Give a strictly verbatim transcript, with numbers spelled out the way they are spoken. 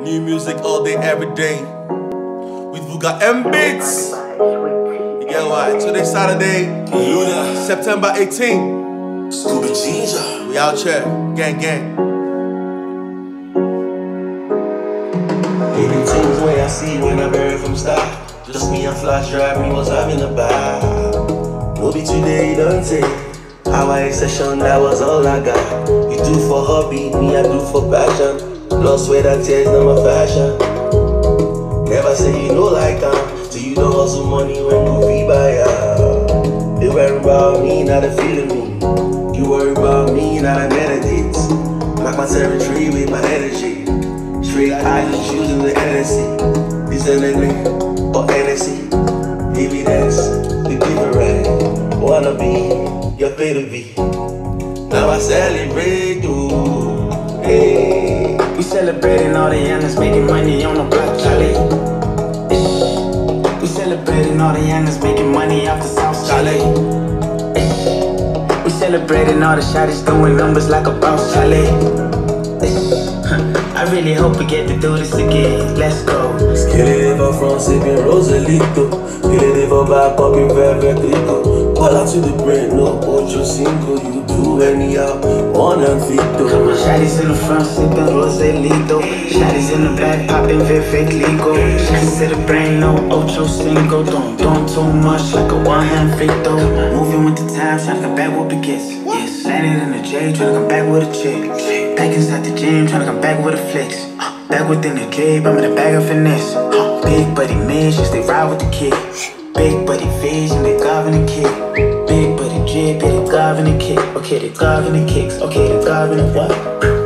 New music all day, every day. With Vuga M Beats. You get why? Today Saturday, Luna, September eighteenth. Scooby Ginger. We out here, gang gang. Many things where I see when I bury from start. Just me and Flash drive, me was having a bar. No be today, you don't say. Our session, that was all I got. You do for hobby, me I do for passion. Blood, sweat and tears, not my fashion. Never say you know like I'm till you don't hustle money when you fee buy out. They worry about me, not they feeling me. You worry about me, not I meditate. Mark my territory with my energy. Straight eyes, choosing the energy. This energy or energy. Evidence, the different. Wanna be your baby. Now I celebrate you. Hey. We celebrating all the youngers making money on the block, Charlie. We celebrating all the youngers making money off the South, Charlie. We celebrating all the shawties doing numbers like a boss, Charlie. I really hope we get to do this again. Let's go. Skillet liver from sipping Rosalito. Skillet liver back up in velvet rico. Call out to the brain, no ocho cinco. You do anyhow, one and fito. Come on, shawty's in the front sipping Rosalito. Shawty's in the back popping velvet lico. Shawty's to the brain, no ocho cinco. Don't don't too much like a one hand fito. Moving with the time, trying to come back with the kiss. Yes, landed in the J, trying to come back with a chick. Back inside the gym, trying to come back with a flex. Uh, back within the drip, I'm in the bag of finesse. Uh, big buddy missions, they ride with the kid. Big buddy vision, they govern the kid. Big buddy drip, yeah, they govern the kick. Okay, they govern the kicks. Okay, they govern the what?